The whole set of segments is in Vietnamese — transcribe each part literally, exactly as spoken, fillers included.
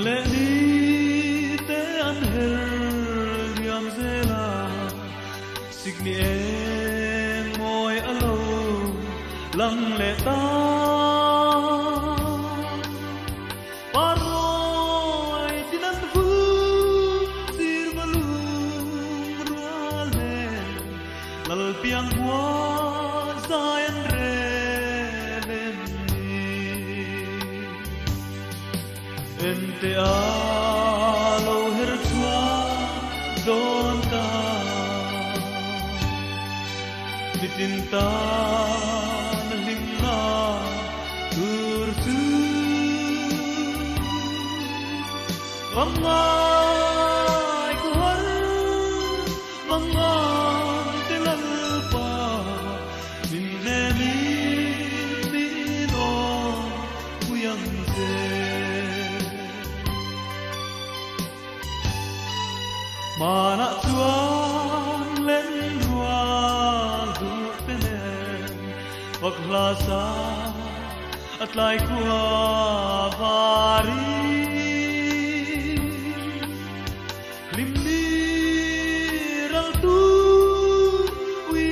lệ đi te an her diam zela signi en moi alo lăng lệ ta paroi tinan fu sir balung ruale lal piang wa zayan ente alo hertua donta ditinta nahimna turtu mangai kuhar mangang tilalpa minnemi mino kuyang se mana tuan lên ruang du tenen paglasa at lai kwa vari limni ral tu we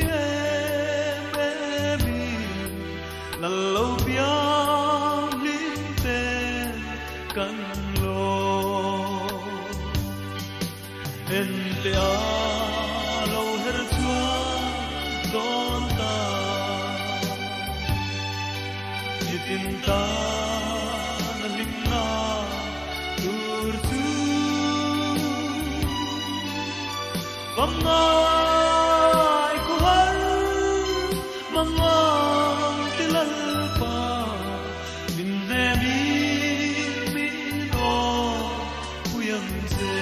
baby lallo piang limten kan ente alo hertua donta itinta nalimna turtu mangai kuhar mangang tilalpa minnemi mino kuyang se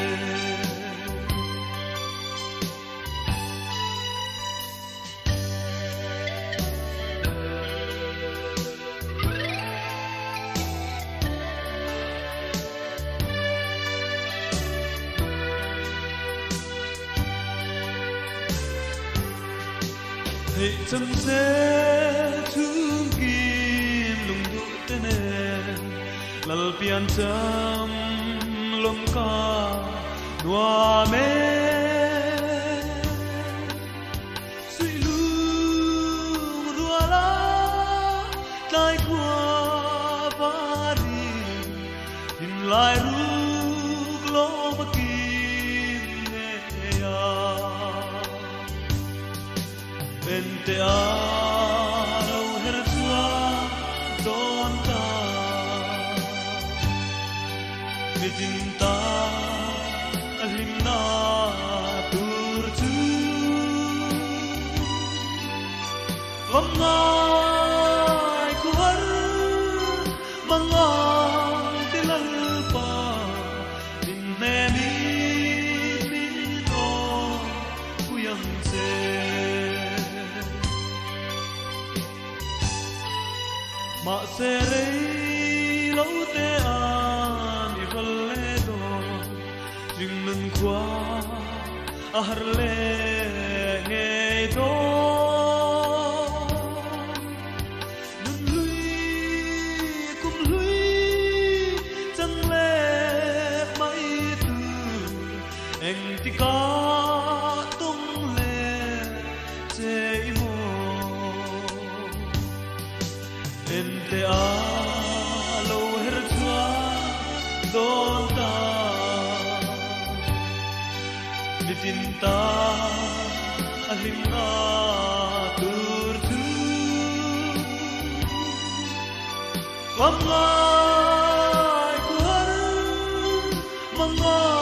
hãy chăm sẽ thương kim lùng đu tenen lal pian chăm lom ca noa me suy lung rua la tai qua vari in lai ru glo makin ne ya ente alo hertua donta ditinta alimna turtu mangai kuhar mangang tilalpa minnemi mino kuyang se ma serei lâu te an i valle do jingmen kwa aharle nge do nun lui kum lui chẳng le mai tu anh ti ka tung le che mo ente alo hertua donta ditinta alimna turtu mangai kuhar mangai